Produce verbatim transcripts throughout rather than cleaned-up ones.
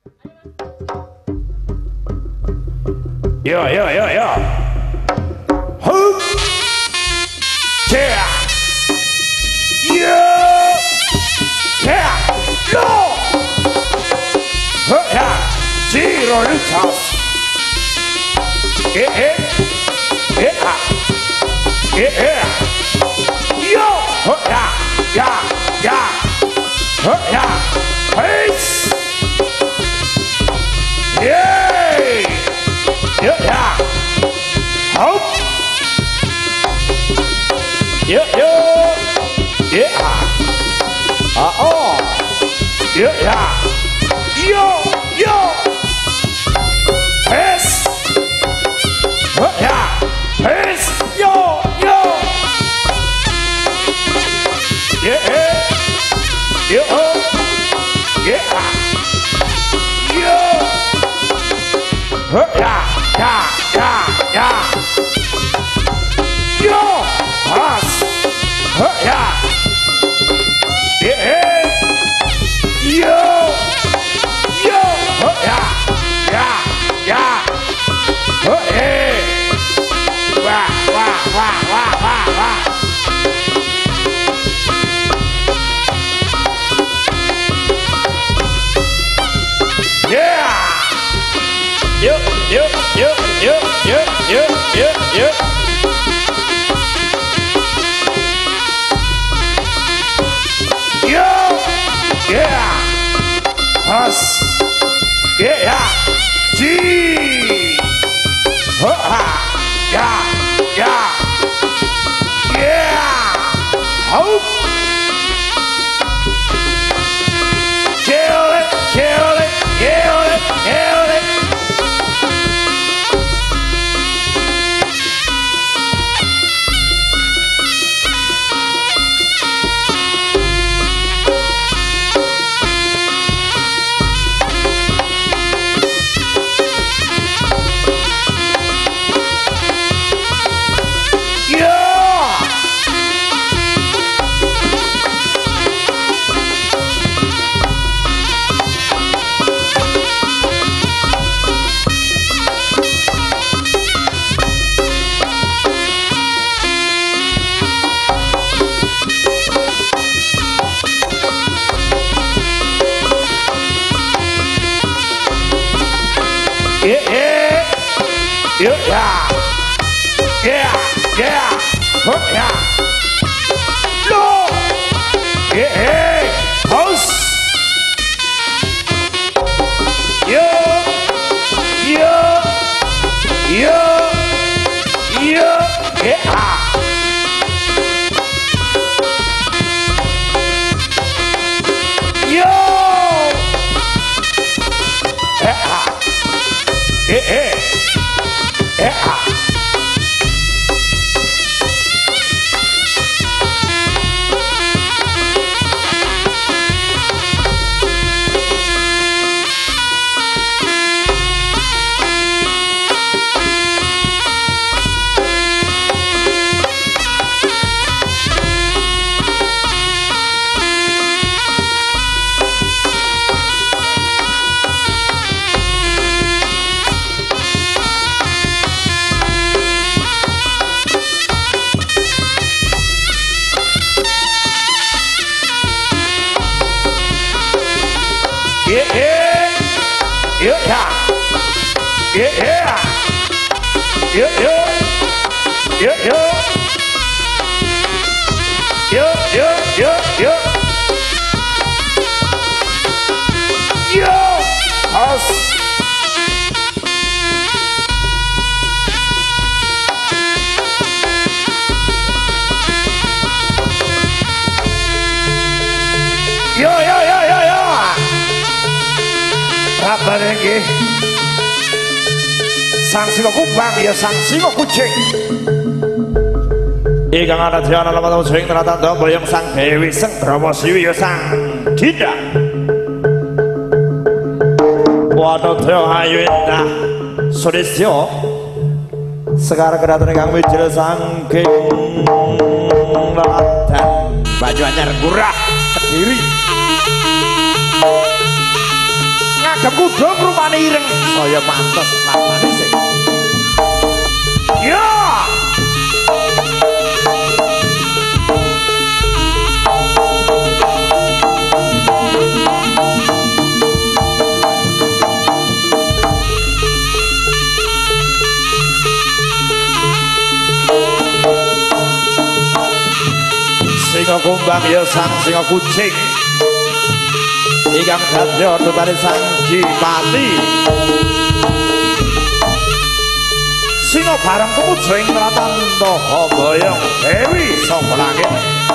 Yo yo yo yo. Hup. Yeah. Yo. Yeah. Yo. Huh, yeah. Giro Luchas. Yeah, yeah. Yeah. Yeah, yeah. Yo. Huh, yeah. Yeah. Yeah. Huh, yeah. Peace. Yay. Yeah, yeah. Hop. Yeah, yeah. Yeah. Uh oh. Yeah, yeah. Yo, yo. Yes. Uh, yeah. Yes. Yo, yo. Yeah, yeah. Yo. Yeah. Yo. Uh, yeah. Yeah, yeah, yeah. Yo, us. Huh, yeah. Yeah. Yo. Yo. Huh, yeah. Yeah, yeah. Huh, yeah. Wah, wah, wah, wah, wah, wah. Yeah. Yo, yo, yo, yo, yo, yo, yo, yo. Yo, yeah, us, yeah, G, ha, yeah, yeah, yeah, hope, kill it, kill it, kill it, kill it. Yeah, yeah, yeah, yeah, yeah, huh, yeah, no, yeah, yeah, house, yeah, yeah, yeah, yeah, yeah, yo, yeah. Eh, eh, eh, ah. Yeah, yeah, yeah, yeah, yeah, yeah, yeah, yeah, yeah, yeah, yeah, yeah, yeah, yeah, us. Yo, yo, yo, yo, yo. Apa lagi? Sang singo kubang ya sang singo kucing. Ikan ada tiada lama tahu sering ternyata double yang sang Dewi sang Brahma Siwi ya sang tidak. Waduh teo hayu indah sodesyo. Sekarang kedatangan kang Wijil Sangking Latan baju anyar gurah Kediri. ngagem kuda rupane ireng saya mantes lan manis. Ya. Singa kumbang ya sang singa kucing ingkang dadya tutane sang Dipati singa bareng kemuja ing Pratandha boyong Dewi saka langit.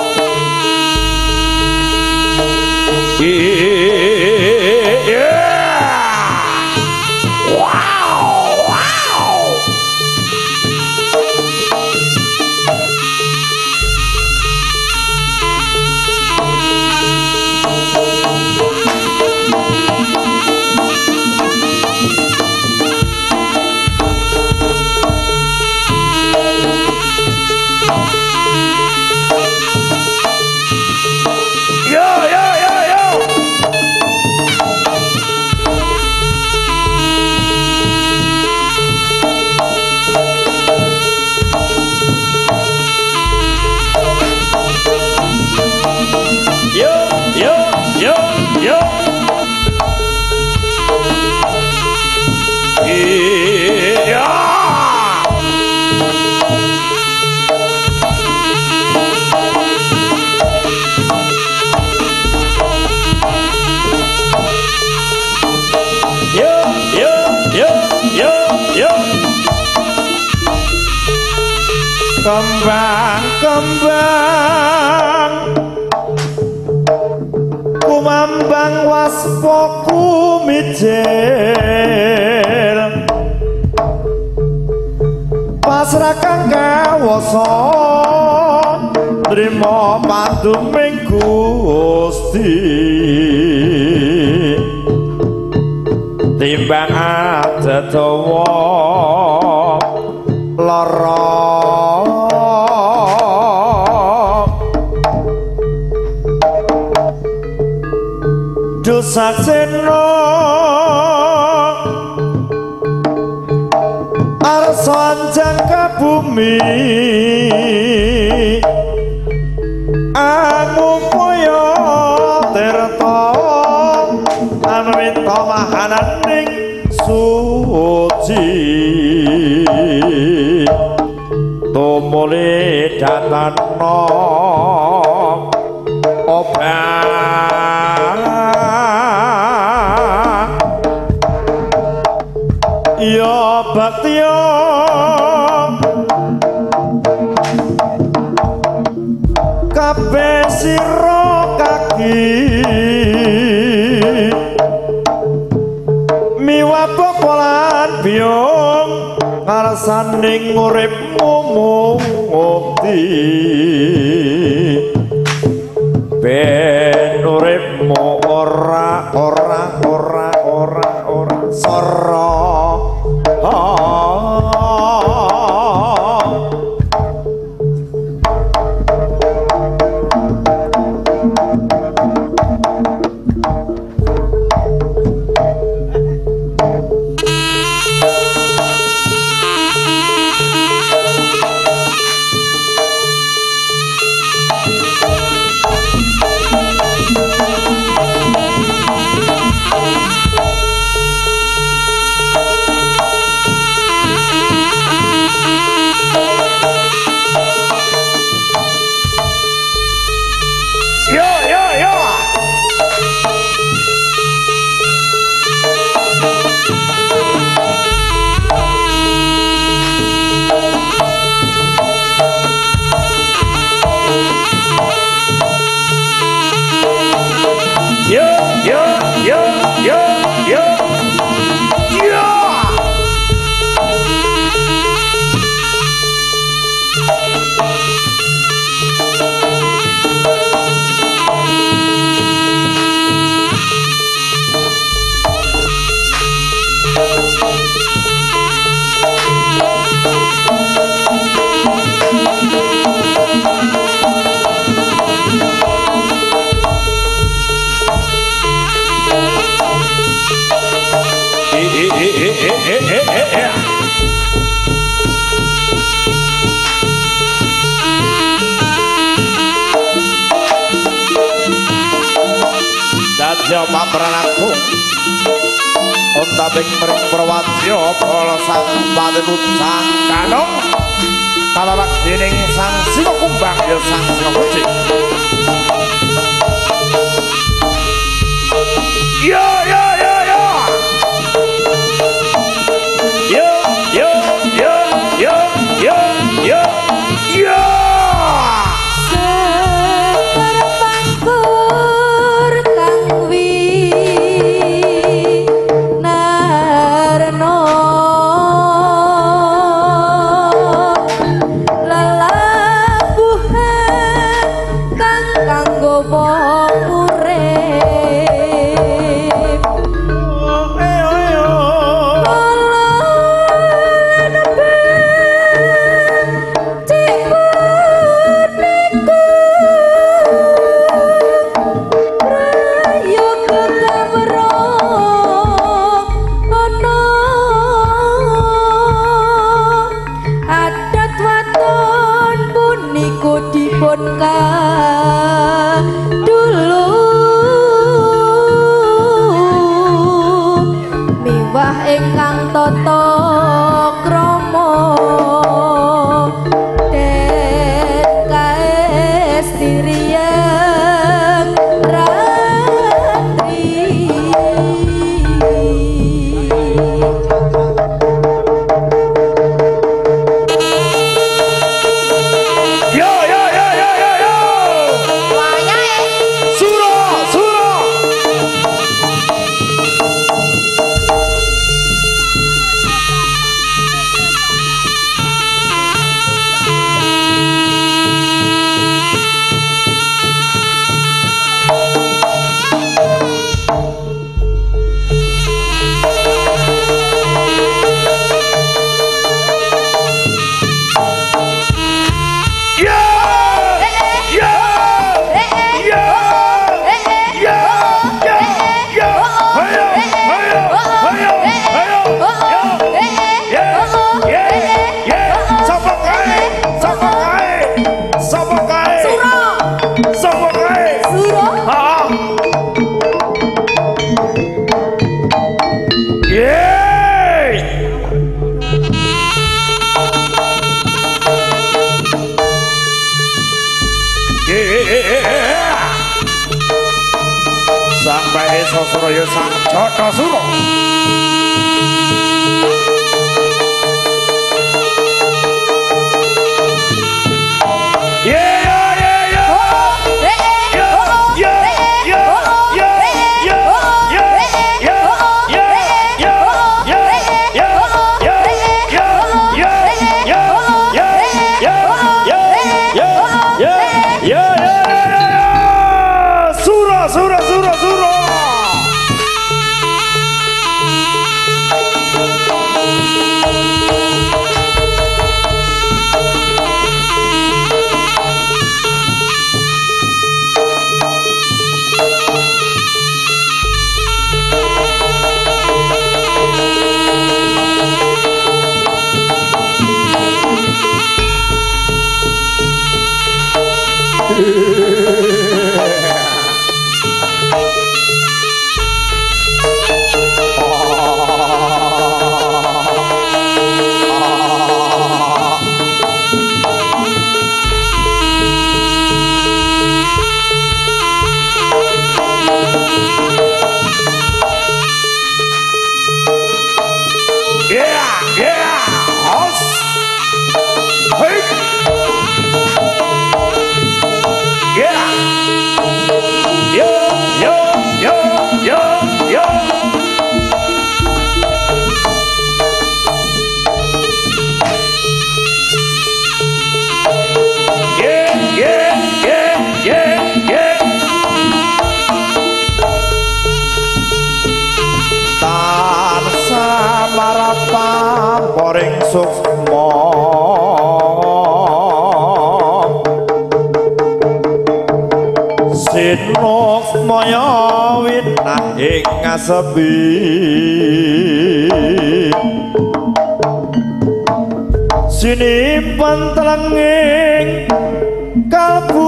Kembang-kembang kumambang waspa kumijil pasrah kang kawasa trima panduming Gusti timbang adadawa lara Saksena arsa anjang ka bumi angupaya tirta anwita mahananing suci tumuli datana obat ya baktiya kabeh sira kaki miwah popolan biyong ngarsaning uripmu mukti ben uripmu ora ora ora ora ora sara Dadya papranakku Ontaping mering perwatya bala sang patenut sang kanong talarak dening sang singa kumbang ya sang singa kucing yo yo yo yo yo yo yo yo yo yo yo Suraya sang Jatasura paring sukma sinukmaya winah ing ngasebi dipentelenging kalbu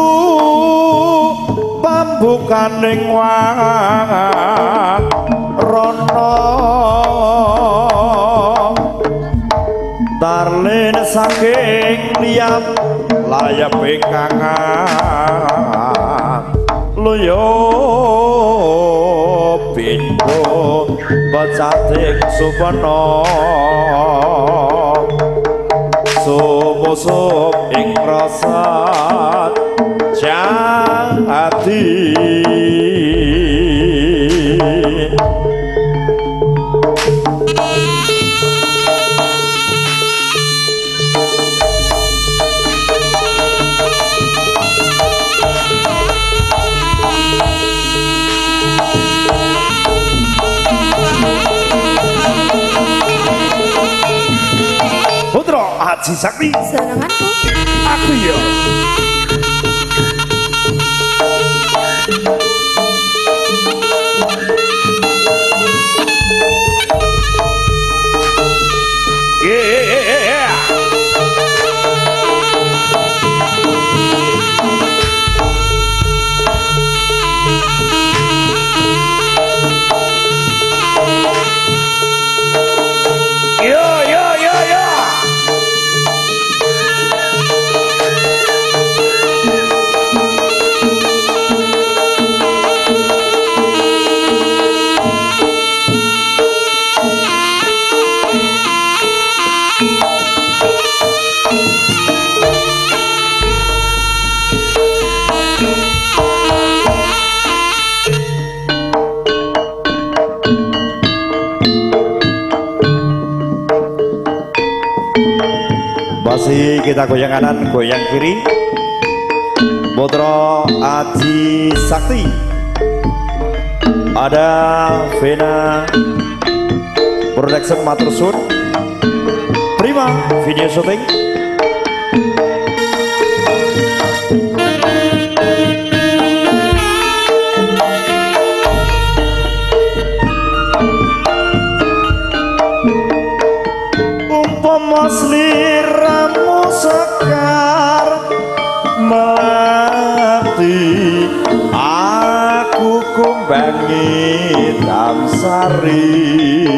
pambukaning wang rono tarlin saking liam layap ingkangan loyo pintu bacating supana sumusuk ing rasa jati Haji Sakti senenganku aku ya yeah yo yo yo yo masih kita goyang kanan, goyang kiri. Putra Haji Sakti, ada Vena Production matur suwun, Prima video syuting. Umpama sliramu sekar melati aku kumbangi damsari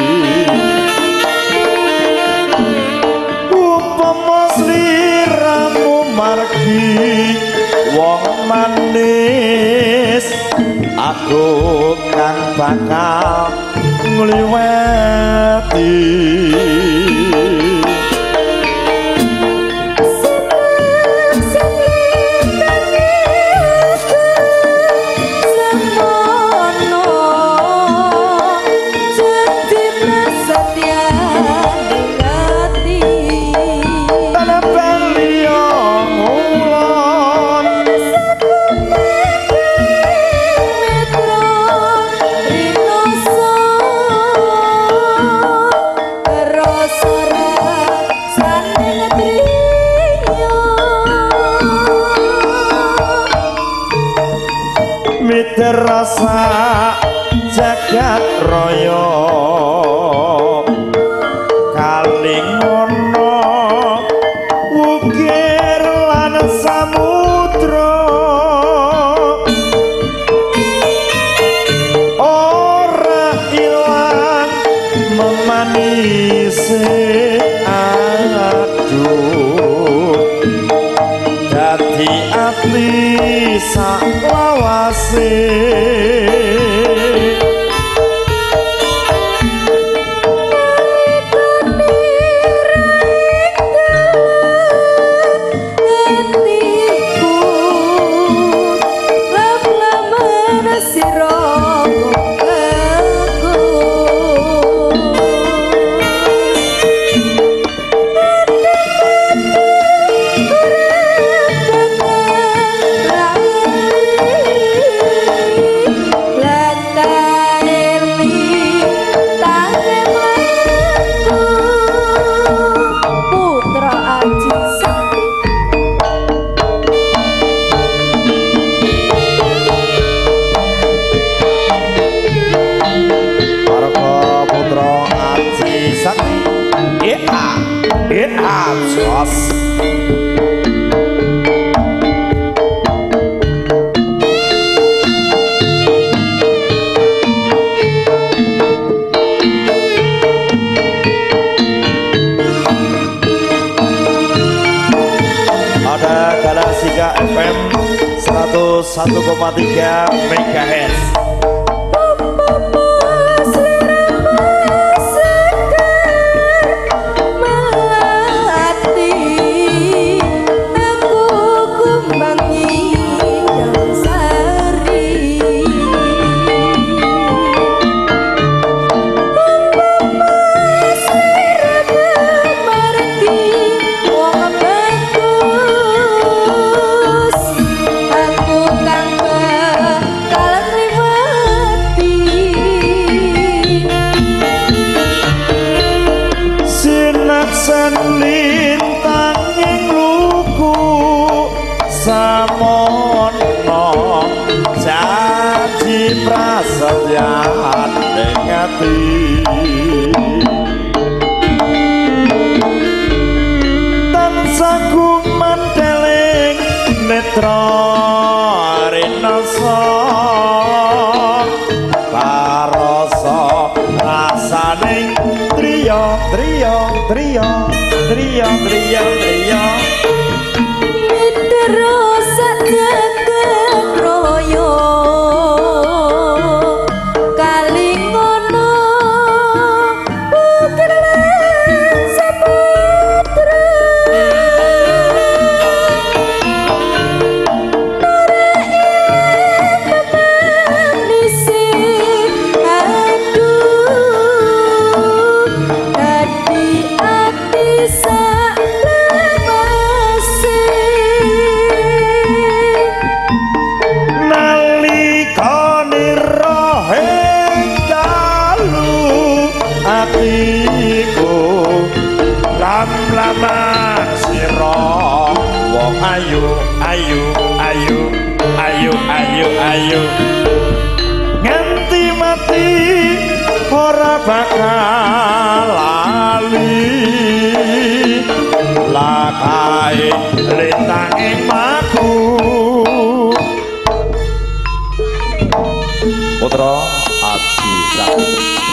umpama sliramu margi wong manis aku kang bakal ngliwati rasa jagat raya kalingono ukir lan samudra ora ilang memanisi aduh dadi ati saklawase la satu koma tiga megahertz. Prasetyan dengati tansah gumandeling netra rinasa parasa rasaning triya triya triya triya triya triya terus jagat royo ayu ayu ayu ayu ayu ayu nganti mati ora bakal lali lakae lintange maku Putra Adi Sakti.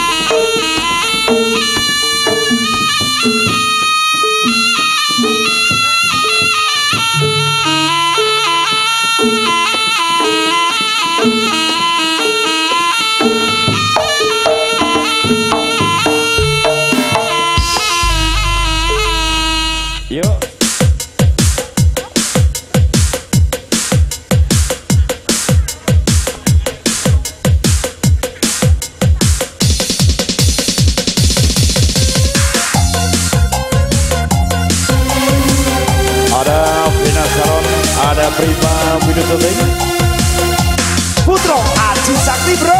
Ada Prima Video Shooting Putra Adi Sakti bro.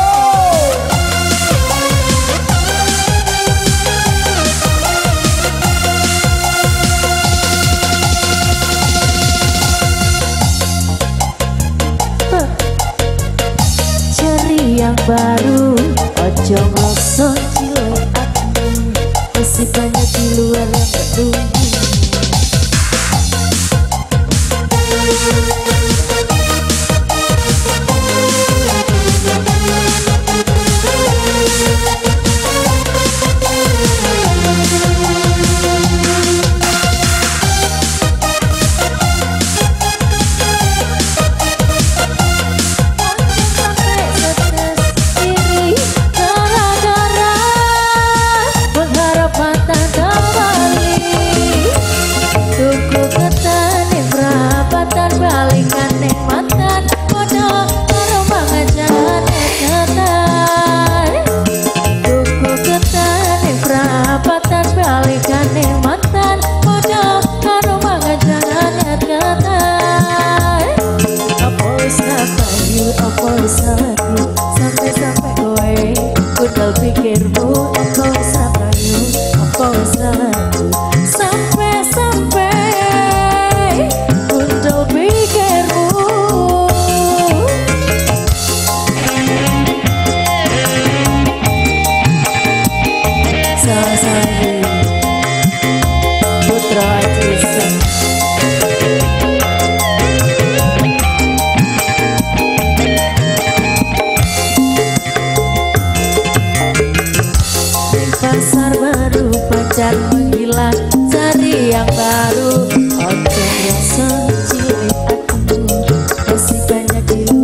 Cari yang baru, ojo ngerasa cilik aku, masih banyak di luar yang berdua. Sampai-sampai kowe udah pikirmu aku sabayu aku salahku sampai-sampai udah pikirmu salah-salah Putra Adi Sakti. Pasar baru pacar menghilang, cari yang baru, ojo rasa cilik aku, masih banyak di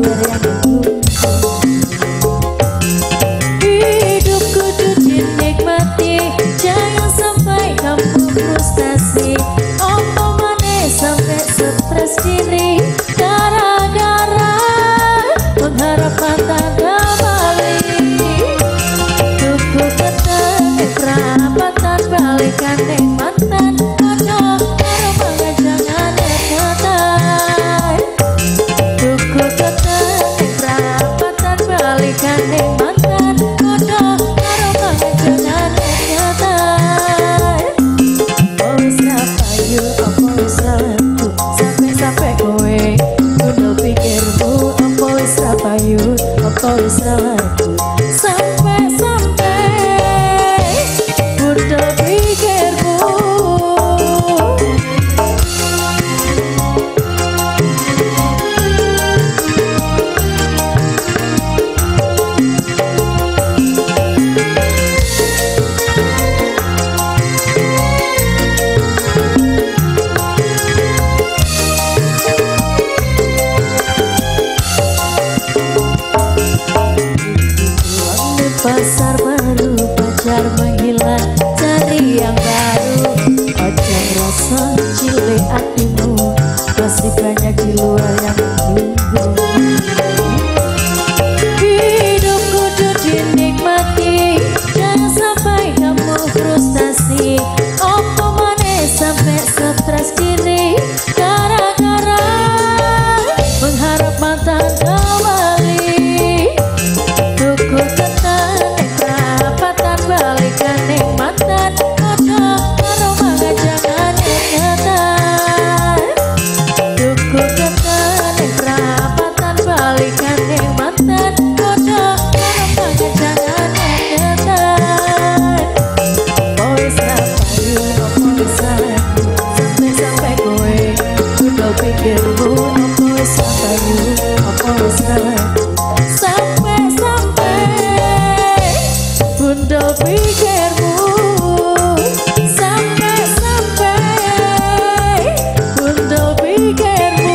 perapatan balikan ning mantan kodo karo pangajangan nyetai tuku ketan ning perapatan balikan ning mantan kodo karo pangajangan nyetai oh wis rapayu apa wis ragu sampai-sampai kowe kudu pikirmu apa wis rapayu apa wis ragu sampai-sampai kudu pikirmu pasar baru pacar menghilang cari yang baru ojo rasa cilik hatimu masih banyak di luar yang menunggu hidup kudu dinikmati jangan sampai kamu frustasi opo maneh sampai stres kiri gara-gara mengharap mantan kembali tuku balikan ning mantan kodo karo pangajangan nyetai tuku ketan ning perapatan balikan ning mantan kodo karo pangajangan nyetai oh wis rapayu opo wis ragu sampai-sampai kowe kudu pikirmu opo wis rapayu opo wis ragu sampai-sampai kudu pikirmu sampai-sampai kudu pikirmu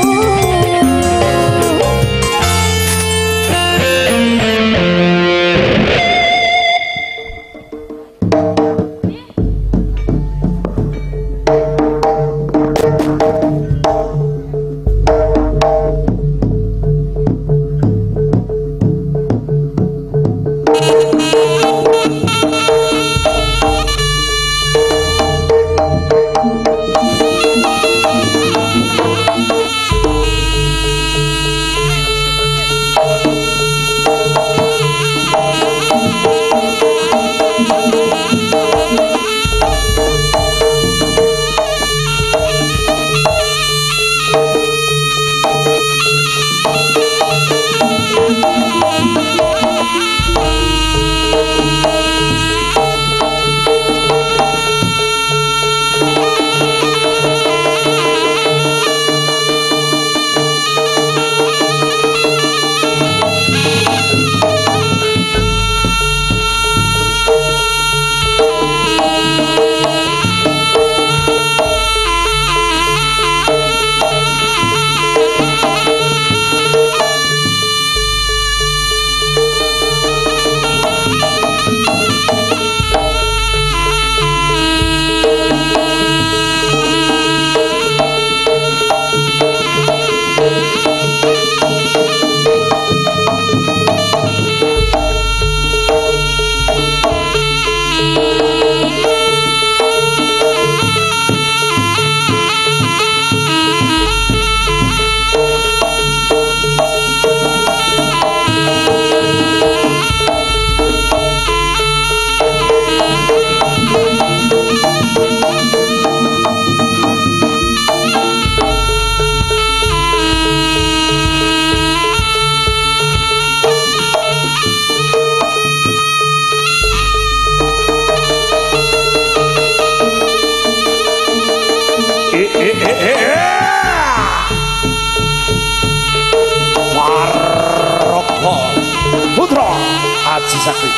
Aji Sakti.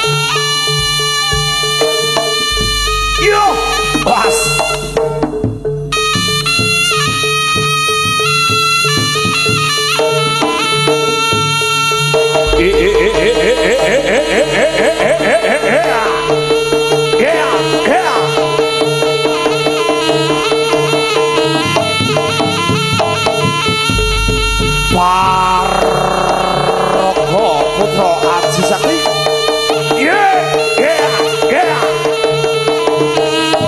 Yo, pas. Eh eh eh eh eh eh eh eh eh eh eh eh. Yeah, yeah. Paroko Putra Aji Sakti. Yeah, yeah, yeah.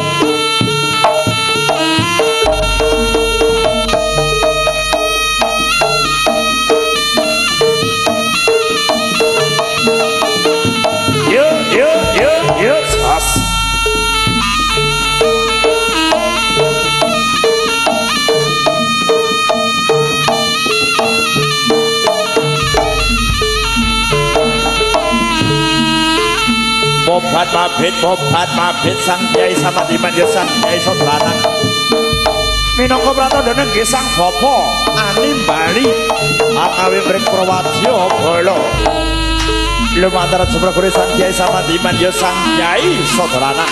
bobat mabit bobat mabit sang Kyai Samadiman ya sang Kyai Sodrana minangka pratandha nggih sang bapa animbali akawi mring Prawadya Bala lumantar jemregure sang Kyai Samadiman ya sang Kyai Sodrana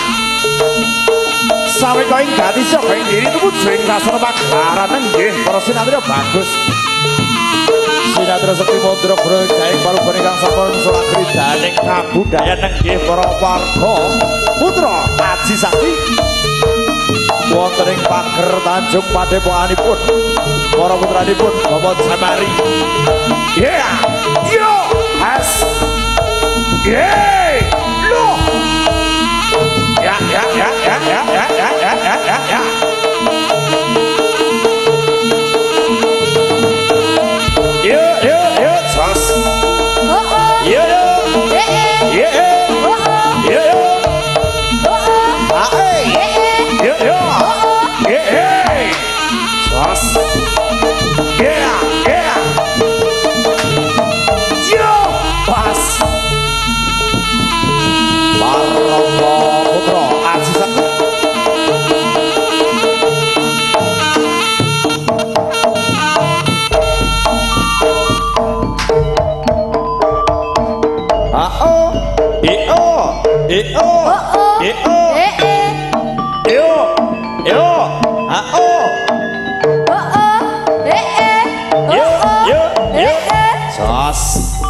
sawe kau ing gati saka ing diri tuku jeng rasana paglaran nggih para sinatria bagus sinatria sekti mundra bro jaing palubane kang sampun sulagri daning kabudayan nggih para warga putra Aji Sakti wonten ing pager Tanjung Padepokanipun para putranipun Bapak Jamari yeah yo has yeah loh ya ya ya ya ya ya ya ya ya ya ya yo yo yo sos oh oh yo yo eh eh yo yo oh oh yo yo oh oh ah eh eh eh yo yo oh oh eh eh sos yeah yeah yo pas Paroko Putra Aji Sakti A-o I-o I-o oh oh I-o eh eh I-o I-o A-o oh oh eh eh Yo oh oh yo yo eh eh Sos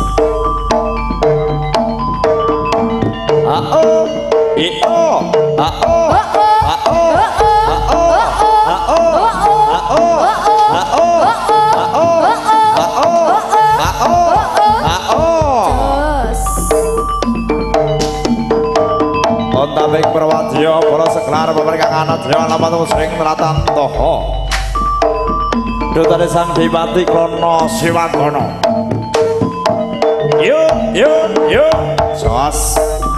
A-o I-o A-o oh oh A-o oh oh A-o oh oh A-o oh oh A-o A-o A-o A-o A-o A-o Ontaping Prawadya Bala Seklar pamarikang anak Dewa Lamatu sing nratan toho Dutane Sang Dipati Krana Siwagana Yo yo yo sos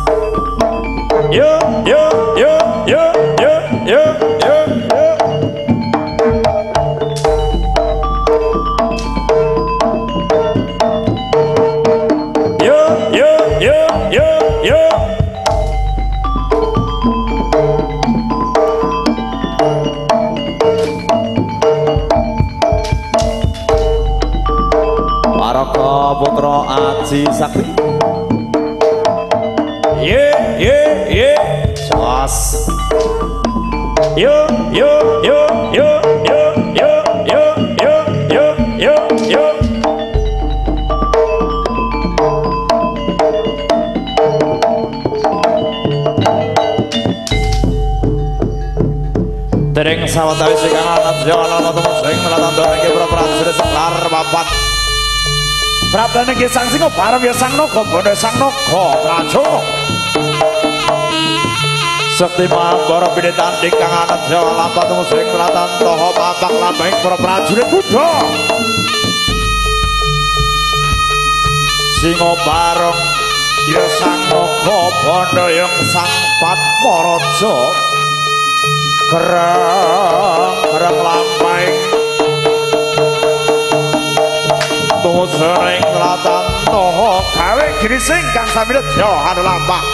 yo yo yo yo yo yo yo yo yo yo yo yo yo Paraka Putra Aji Sakti ye ye ye sos yo yo yo yo yo yo yo yo yo yo yo Dereng sawetawis ingkang ana jala ana temu sing nlatandha nggih para prajurit Seklar papat Prabdane nggih sang singa bareng ya sang naga bondo sang naga Prajono Sekti Mambara Pinetan ingkang ana Jawa Lampat temu sing nlatandha papak lambeng para prajurit Buddha Singa bareng ya sang naga bondo yang sang Patmaraja Kerang kerang lampeng Tuh sering ngelatan toho gawe girising kang sambil johan lampak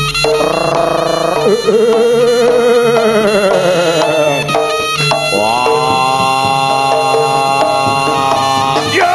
wah ya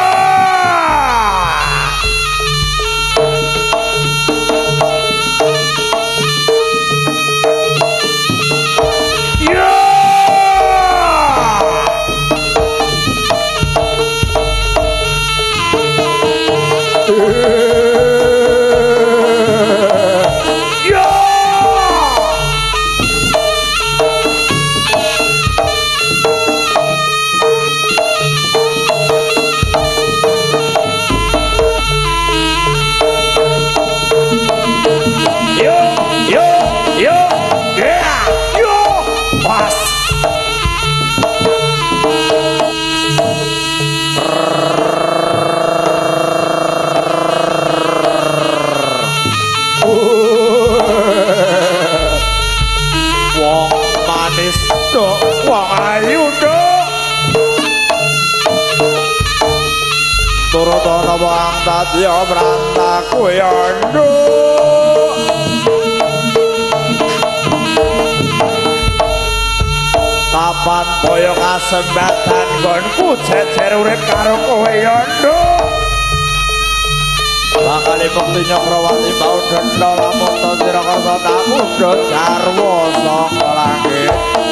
Turutana wang tadya brantaku yanduk boyo kasembatan gonku jejer urip karo kowe ya nduk bakal bukti Nyokrawati bau denda lamun to sira kersa tak mudha garwa saka langit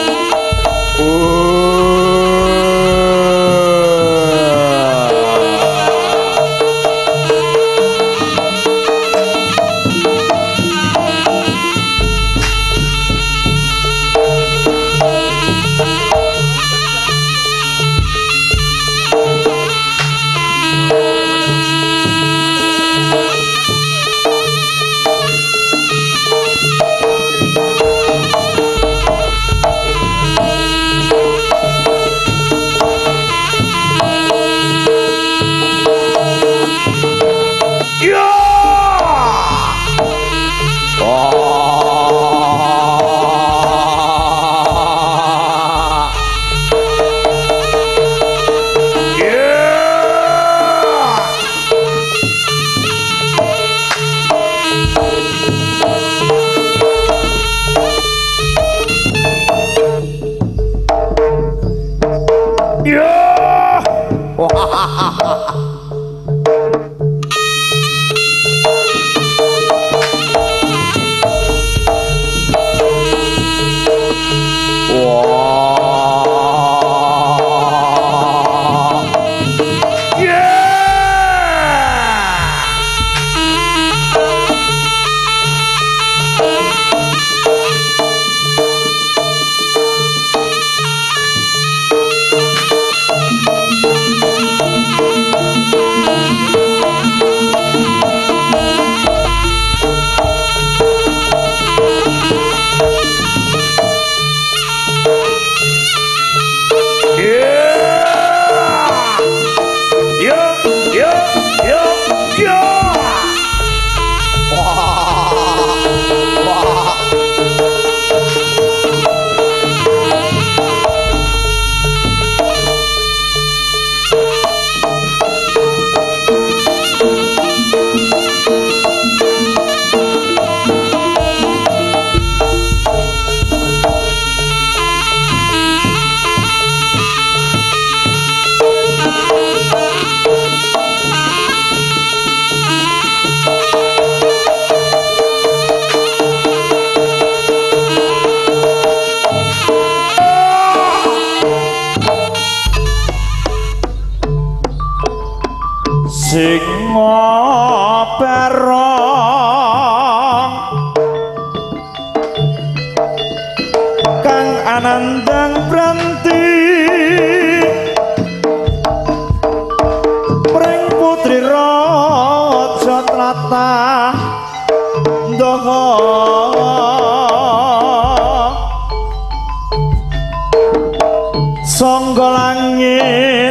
Sangga langit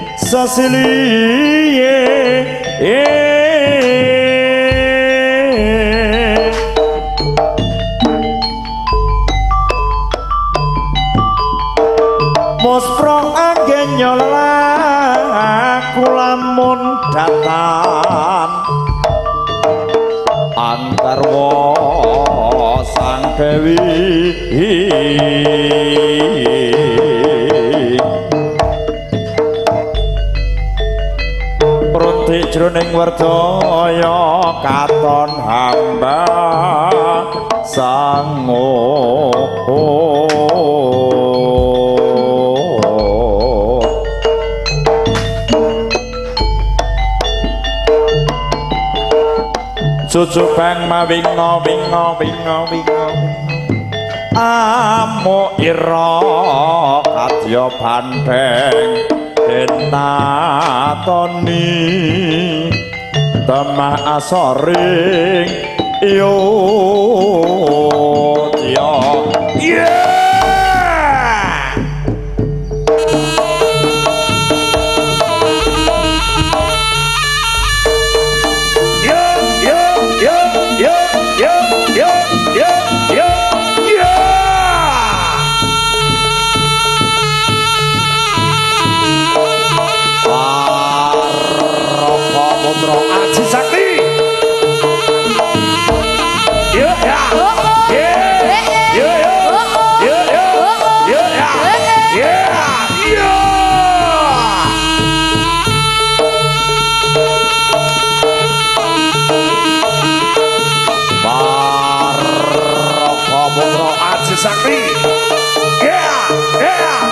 sesiliye Mosprong anggen nyolaku lamun datan Antarwa sang dewi Pruntik jroning werdaya katon hamba sango Cucu bang ma wingo wingo wingo wingo Amo ira kadya bandeng denatoni temah asoring yo yo yeah Aji Sakti. Ya, ya. Putra Aji Sakti. Yeah, yeah.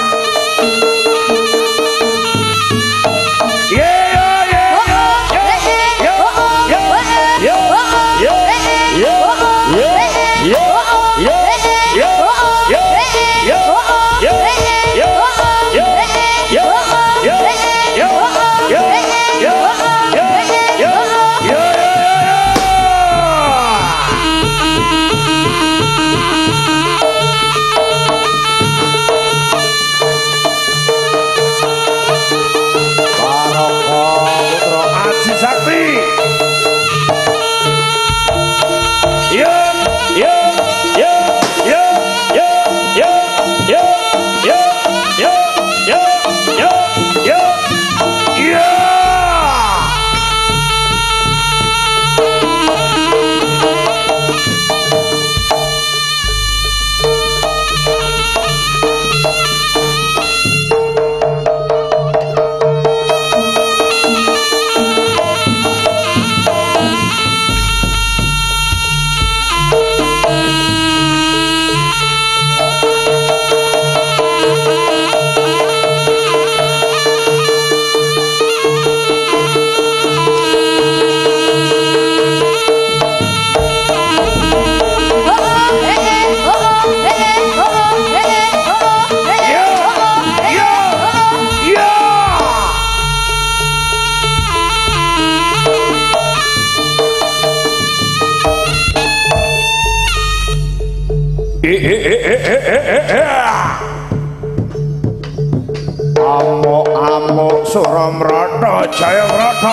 Amuk-amuk Suramrata Jayabrata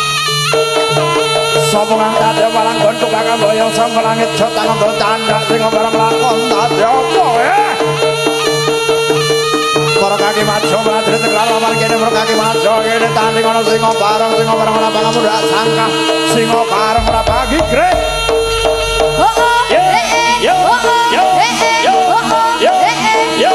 sapa kang kadya marang gontok kakang boyong sang langit jotang ndo candak sing barang lakon dadi apa eh para kaki majo mladri tegal lamar kene para kaki majo kene tanding ana sing bareng sing bareng ora pangamu dak sangka sing bareng ora bagi grek oh oh yo yo yo yo yo yo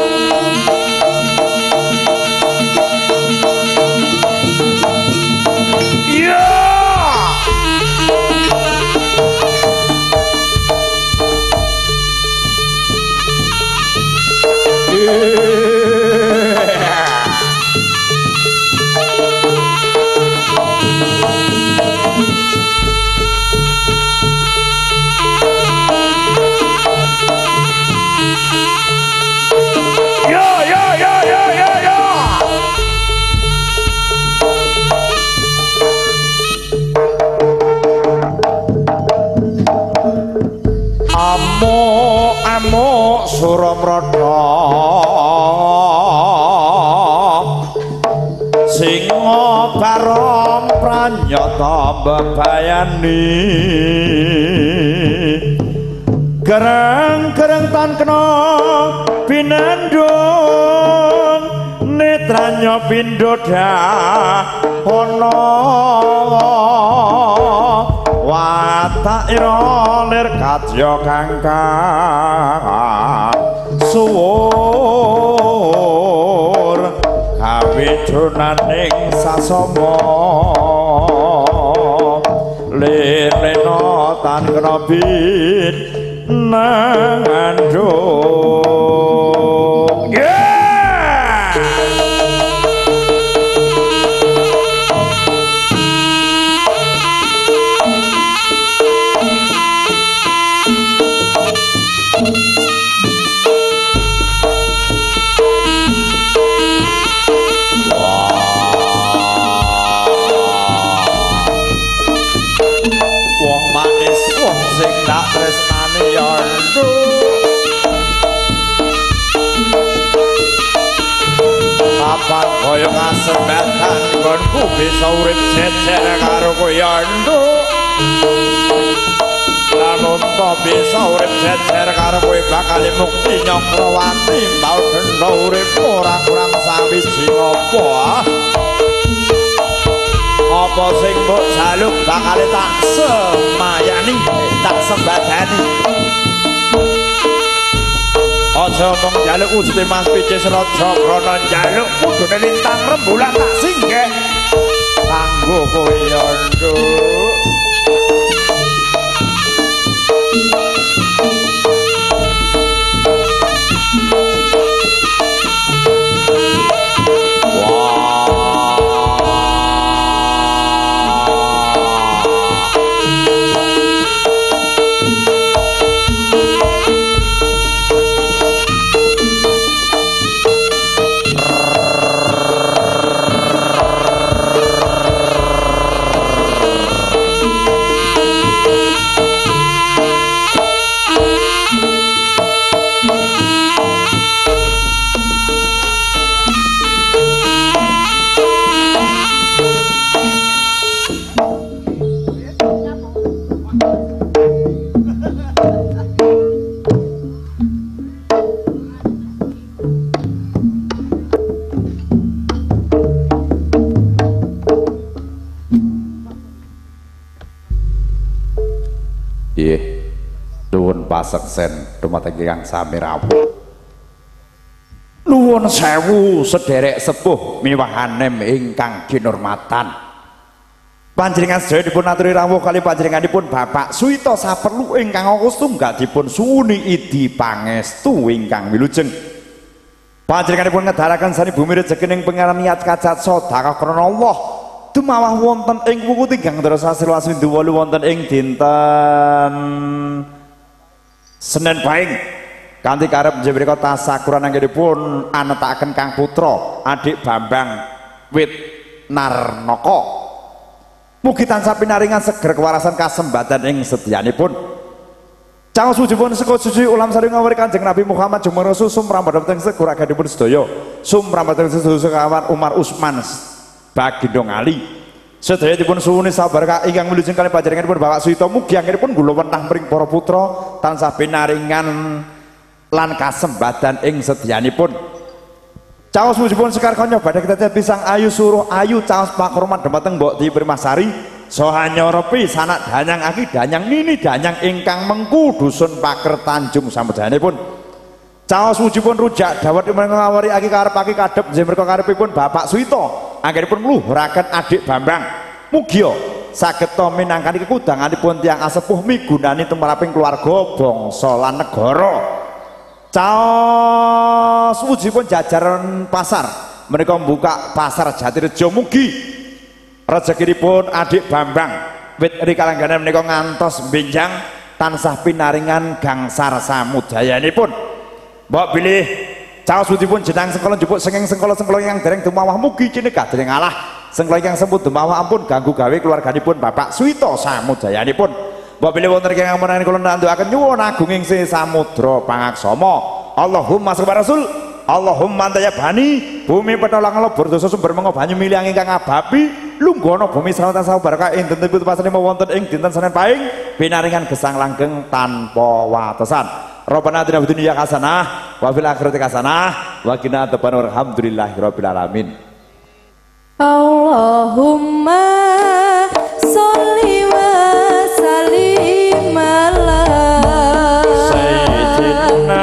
Suramrata singa barong pranyata bebayani gereng-gereng tan kena pinandung netranya pindho dahana watak ira lir kadya kangkang suwur kawijunaning sasama lirena tan kena pinandung yeah Papan kaya kasempatan nggonku bisa urip jejer karo koyandu lan unta bisa urip jejer karo kowe bakal mukti Nyakrawati mbau denda urip ora kurang sawiji apa apa sing mbok jaluk bakal tak semayani tak sembadani aja mung njaluk wujude Mas Picis Raja krana njaluk kudune lintang rembulan tak singgih kanggo kowe ya nduk paseksen dumateng Kang sami rawuh. Nuwun sewu sederek sepuh miwahanem ingkang kinurmatan. Panjenengan sedaya dipun aturi rawuh kali panjenenganipun Bapak Suwito saperlu ingkang setunggal dipun suwuni idi pangestu ingkang wilujeng. Panjenenganipun ngedharaken sani bumi rejeking pangeran niat kacat sedekah krana Allah. Dumawah wonten ing wuku tinggang terus hasil wasindu wolu wonten ing dinten Senin Pahing kanthi karep njenengan tasakuran anggenipun anetaken Kang Putra adik Bambang Wit Narnaka. Mugi tansah pinaringan seger kewarasan kasembadan ing sedyanipun. Caos wujudipun seka suci ulam sari ngawuri Kanjeng Nabi Muhammad jumeneng Rasul sumrambat teng seguragadipun sedaya. Sumrambat teng sedaya Umar Usman Bagindo Ali. Sedaya dipun suwuni sabar ingkang wilujeng kali panjenenganipun Bapak Suwito mugi anggenipun kula wentah mring para putra tansah pinaringan lan kasembadan ing sedyanipun. Caos wujudipun sekar kanya badhe kita pisang ayu suruh ayu caos pakurman dhumateng Mbok Di Primasari. Sohanyo repi sanak danyang aki danyang nini danyang ingkang mengku dusun Paker Tanjung sampedanipun. Caos wujudipun rujak dawet ngawari aki karep aki kadhep njenengan karepipun Bapak Suwito anggenipun ngluhuraken adik Bambang. Mugia saged to minangkani kekudanganipun tiyang asepuh migunani tumraping keluarga bangsa lan negara. Caos wujudipun jajaran pasar menika mbuka pasar Jatirejo mugi rezekinipun adik Bambang wit rikalangganan menika ngantos benjang tansah pinaringan gangsar samudayanipun. Mbok bilih caos wujudipun jenang sengkala njupuk sengeng sengkala-sengkala yang dereng dumawah mugi cinegah dereng alah sengkala yang semput dumawah ampun ganggu gawe keluarganipun Bapak Suwito samudayanipun. Mbok bilih wonten ingkang menawi kula nandukaken nyuwun agunging si samudra pangaksama. Allahumma sholli Rasul Allahumma antayabani bumi petolong lebur dosa sumber mengo banyu milih ingkang ababi lunggono bumi salawatan sawu baraka ing dinten pitu pasane wonten ing dinten Senin Pahing pinaringan gesang langgeng tanpa watesan. Rabbana atina fid dunya hasanah wa fil akhirati hasanah wa qina adzabannar. Alhamdulillahirabbil alamin. Allahumma sholli wa sallim ala sayyidina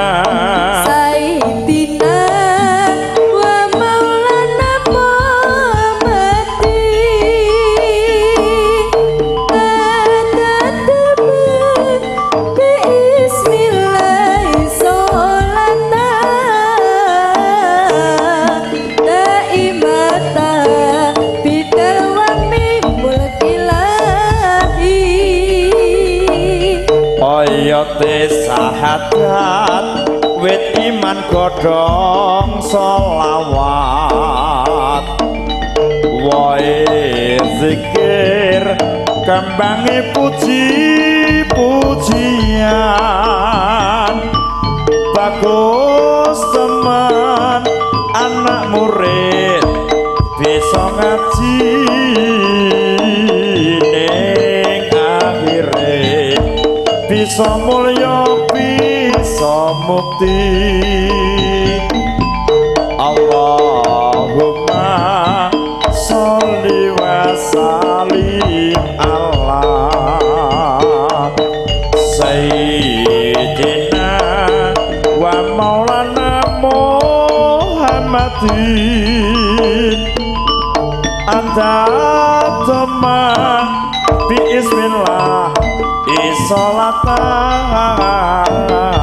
sahadat wit iman godhong selawat wae zikir kembange puji pujian bagus teman anak murid bisa ngaji ning akhire bisa mulya bisa mukti. Allahumma sholli wa sallim ala sayyidina wa maulana Muhammadin anta tamah bi ismillah isolatan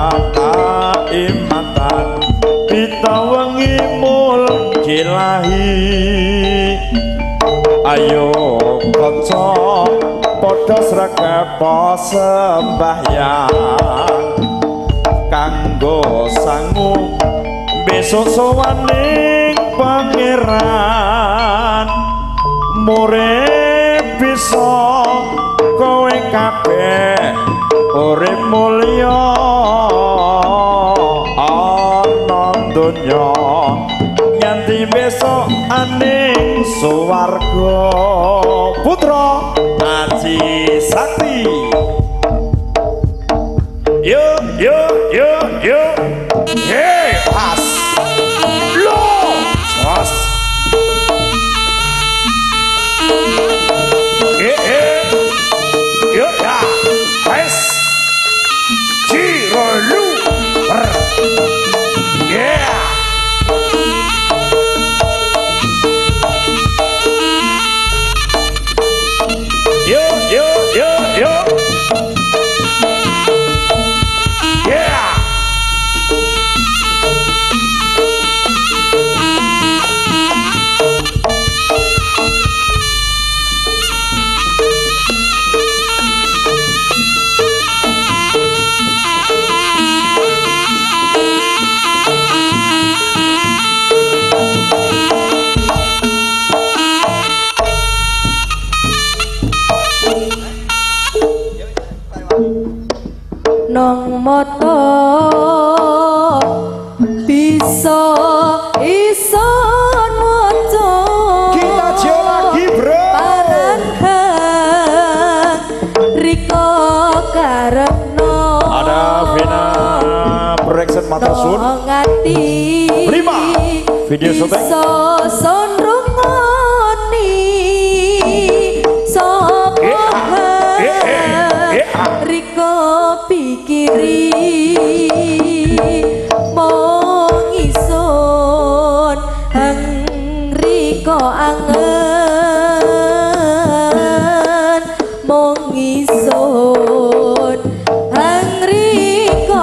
kaimatan bitawengi mulki lahi. Ayo kanca padha sregepa sembahyang kanggo sangu besok sowaning pangeran murid bisa kowe kabeh urip mulya ana donya nganti besok aning suwarga. Putra Aji Sakti yo yo yo yo hey pas lo pas eh eh yo ya pas Ciro moto bisa ison moto kita jo lagi bro paranhang riko karepno ada Vina Production Matasun ngati lima video syuting bisa sonrungoni sopo riko pikiri mong ison hang riko angen mong ison hang riko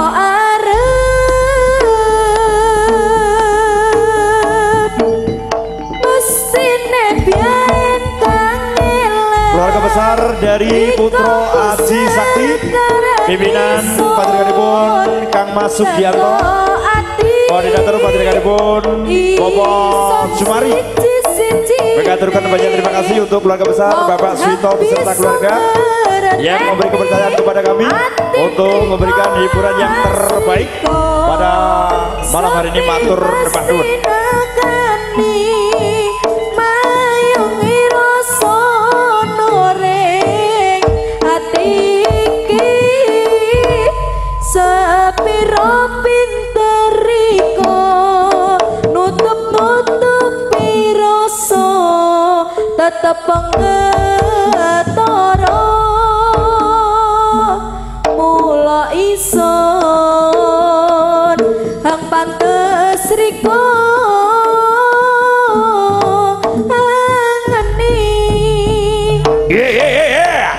arep mestine biyen kangelan keluarga besar dari Putro Aji Sakti pimpinan Patrikaripun Kang Mas Sugiarto koordinator Patrikaripun Bobo Sumari mengaturkan banyak terima kasih untuk keluarga besar Bapak Swito beserta keluarga yang memberi kepercayaan kepada kami untuk memberikan hiburan yang terbaik pada malam hari ini. Matur nuwun. Sepiro pinteriko nutup-nutup piroso tetep pengetoro mula ison hang pantes riko angeni Yeah, yeah, yeah, yeah.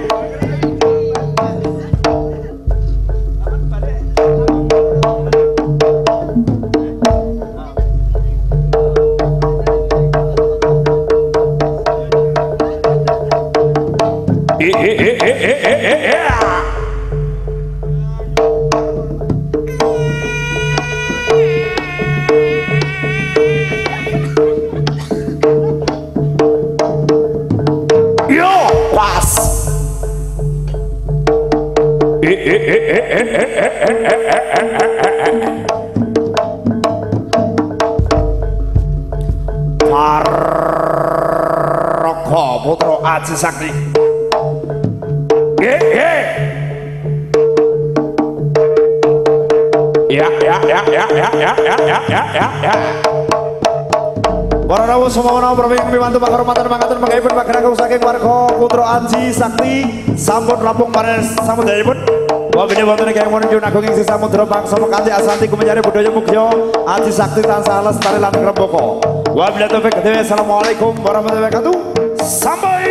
Paroko Putro Aji Sakti. Yeah, yeah. Ya, ya, ya, ya, ya, ya, ya, ya, ya, ya, ya. Para rawuh semua menawa pramila pimantu panghormatan mangkaten mangkaipun pagerakan saking warga Putro Aji Sakti sampun rampung pares samudyanipun. Wabine wonten ing kang menuju agung ing samudra bangsa kanthi asanti kumenyare budaya mugya Aji Sakti tansah lestari lan ngrembaka. Wabillahi taufik. Assalamualaikum warahmatullahi wabarakatuh. Sampai